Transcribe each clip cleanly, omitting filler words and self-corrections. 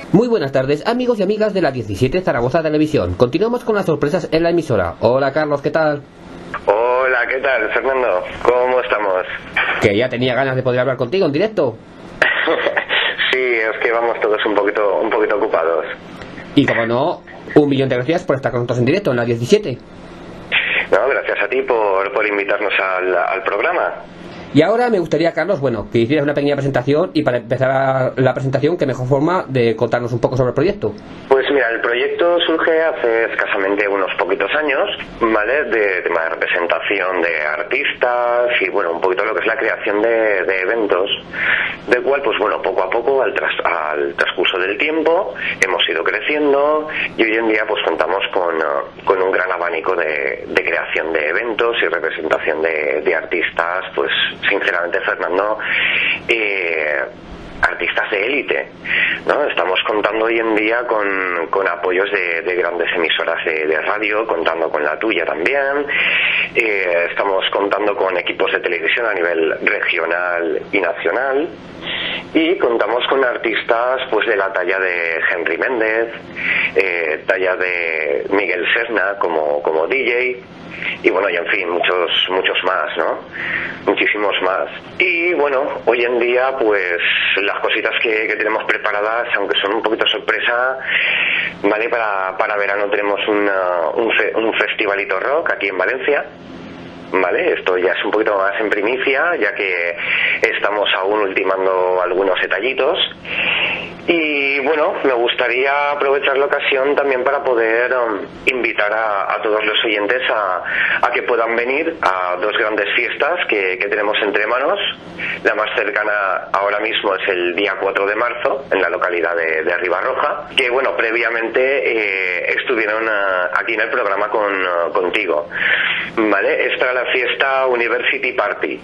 Muy buenas tardes, amigos y amigas de la 17 Zaragoza Televisión. Continuamos con las sorpresas en la emisora. Hola Carlos, ¿qué tal? Hola, ¿qué tal, Fernando? ¿Cómo estamos? Que ya tenía ganas de poder hablar contigo en directo. Sí, es que vamos todos un poquito ocupados. Y como no, 1.000.000 de gracias por estar con nosotros en directo en la 17. No, gracias a ti por invitarnos al programa. Y ahora me gustaría, Carlos, que hicieras una pequeña presentación, y para empezar la presentación, qué mejor forma de contarnos un poco sobre el proyecto. Pues mira, el proyecto surge hace escasamente unos poquitos años, ¿vale? De tema de representación de artistas y, un poquito lo que es la creación de eventos, del cual, poco a poco, al transcurso del tiempo, hemos ido creciendo y hoy en día, contamos con un gran abanico de creación de eventos y representación de artistas, sinceramente, Fernando, artistas de élite, ¿no? Estamos contando hoy en día con apoyos de grandes emisoras de radio, contando con la tuya también. Estamos contando con equipos de televisión a nivel regional y nacional, y contamos con artistas de la talla de Henry Méndez, talla de Miguel Serna como DJ, y en fin, muchos más, ¿no? Muchísimos más. Y hoy en día las cositas que tenemos preparadas, aunque son un poquito sorpresa, ¿vale? Para verano tenemos un festivalito rock aquí en Valencia, ¿vale? Esto ya es un poquito más en primicia, ya que estamos aún ultimando algunos detallitos. Y me gustaría aprovechar la ocasión también para poder invitar a todos los oyentes a que puedan venir a dos grandes fiestas que tenemos entre manos. La más cercana ahora mismo es el día 4 de marzo en la localidad de Ribarroja, que previamente estuvieron aquí en el programa contigo, ¿vale? Esta es la fiesta University Party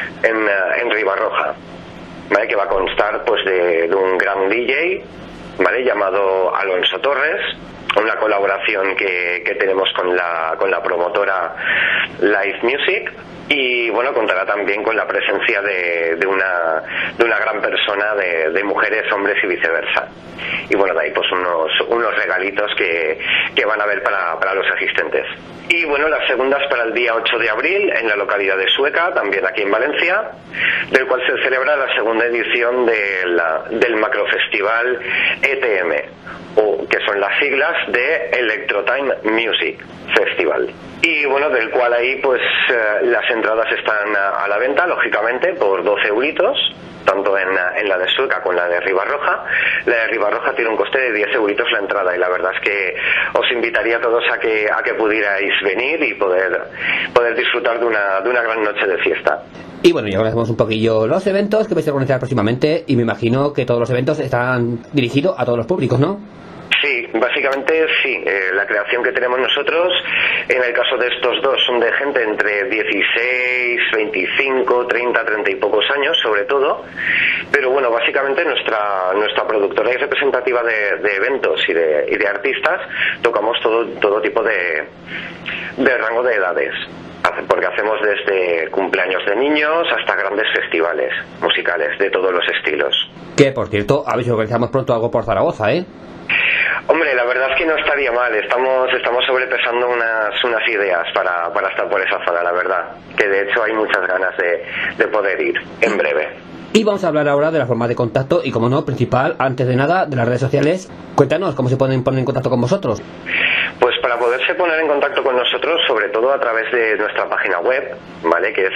en Ribarroja, ¿vale? Que va a constar de un gran DJ, ¿vale? Llamado Alonso Torres, una colaboración que tenemos con la promotora Live Music, y contará también con la presencia de una gran persona de mujeres, hombres y viceversa. Y de ahí unos regalitos que van a haber para los asistentes. Y las segundas para el día 8 de abril en la localidad de Sueca, también aquí en Valencia, del cual se celebra la segunda edición del macrofestival ETM, que son las siglas de Electrotime Music Festival. Y del cual ahí las entradas están a la venta, lógicamente, por 12 euritos, tanto en la de Sueca como en la de Ribarroja. La de Ribarroja tiene un coste de 10 euritos la entrada, y la verdad es que os invitaría a todos a que pudierais venir y poder disfrutar de una gran noche de fiesta. Y ya conocemos un poquillo los eventos que vais a organizar próximamente, y me imagino que todos los eventos están dirigidos a todos los públicos, ¿no? Sí, básicamente sí. La creación que tenemos nosotros, en el caso de estos dos, son de gente entre 16, 25, 30, 30 y pocos años, sobre todo. Pero básicamente nuestra productora y representativa de eventos y de artistas, tocamos todo tipo de rango de edades, porque hacemos desde cumpleaños de niños hasta grandes festivales musicales de todos los estilos. Que, por cierto, a ver si organizamos pronto algo por Zaragoza, ¿eh? Hombre, la verdad es que no estaría mal. Estamos sobrepesando unas ideas para estar por esa zona, la verdad. Que de hecho hay muchas ganas de poder ir en breve. Y vamos a hablar ahora de la forma de contacto y, como no, principal, antes de nada, de las redes sociales. Cuéntanos cómo se pueden poner en contacto con vosotros. Pues para poderse poner en contacto con nosotros, sobre todo a través de nuestra página web, ¿vale? Que es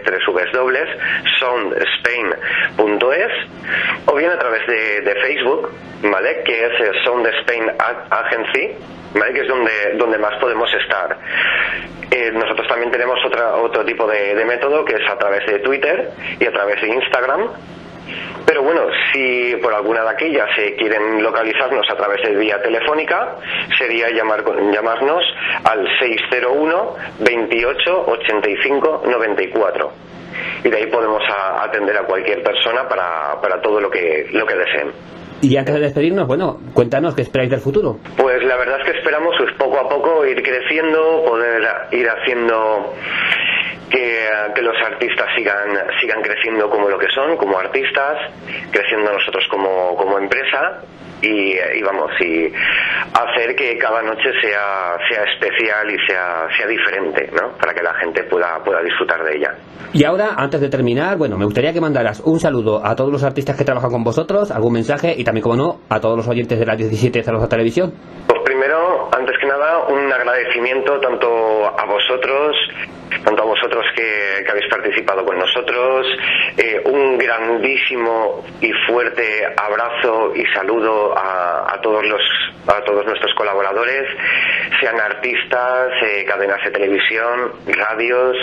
www.soundspain.es, o bien a través de Facebook, ¿vale? Que es Sound Spain Agency, ¿vale? Que es donde más podemos estar. Nosotros también tenemos otro tipo de método, que es a través de Twitter y a través de Instagram. Pero si por alguna de aquellas quieren localizarnos a través de vía telefónica, sería llamarnos al 601 28 85 94. Y de ahí podemos atender a cualquier persona para todo lo que deseen. Y antes de despedirnos, cuéntanos qué esperáis del futuro. Pues la verdad es que esperamos poco a poco ir creciendo, poder ir haciendo que los artistas sigan creciendo como lo que son, como artistas, creciendo nosotros como empresa y hacer que cada noche sea especial y sea diferente, ¿no? Para que la gente pueda disfrutar de ella. Y ahora, antes de terminar, bueno, me gustaría que mandaras un saludo a todos los artistas que trabajan con vosotros, algún mensaje y también, como no, a todos los oyentes de la 17 Zaragoza Televisión. Pues primero, antes que nada, un agradecimiento tanto a vosotros que habéis participado con nosotros, un grandísimo y fuerte abrazo y saludo a todos nuestros colaboradores, sean artistas, cadenas de televisión, radios.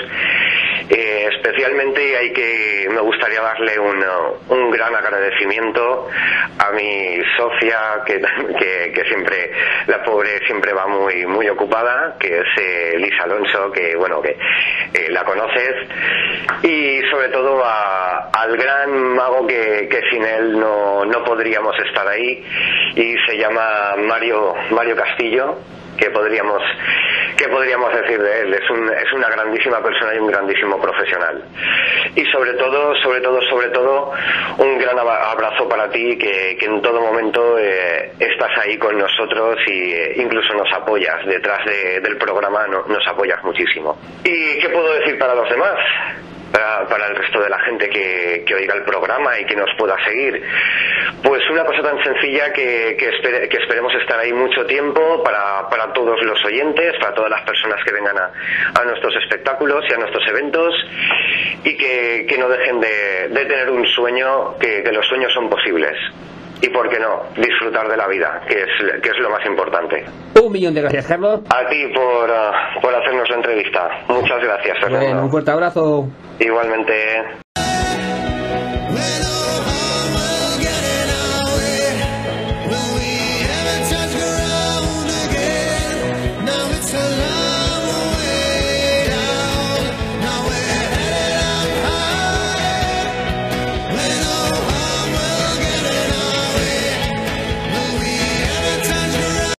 Especialmente me gustaría darle un gran agradecimiento a mi socia que siempre, la pobre siempre va muy ocupada, que es Lisa Alonso, que la conoces, y sobre todo al gran mago que sin él no podríamos estar ahí, y se llama Mario Castillo. ¿Qué podríamos decir de él? Es una grandísima persona y un grandísimo profesional. Y sobre todo, un gran abrazo para ti, que en todo momento estás ahí con nosotros y incluso nos apoyas. Detrás del programa nos apoyas muchísimo. ¿Y qué puedo decir para los demás? Para el resto de la gente que oiga el programa y que nos pueda seguir, pues una cosa tan sencilla que esperemos estar ahí mucho tiempo para todos los oyentes, para todas las personas que vengan a nuestros espectáculos y a nuestros eventos, y que no dejen de tener un sueño, que los sueños son posibles. Y por qué no, disfrutar de la vida, que es lo más importante. 1.000.000 de gracias, Carlos. A ti por hacernos la entrevista. Muchas gracias, Fernando. Bueno, un fuerte abrazo. Igualmente.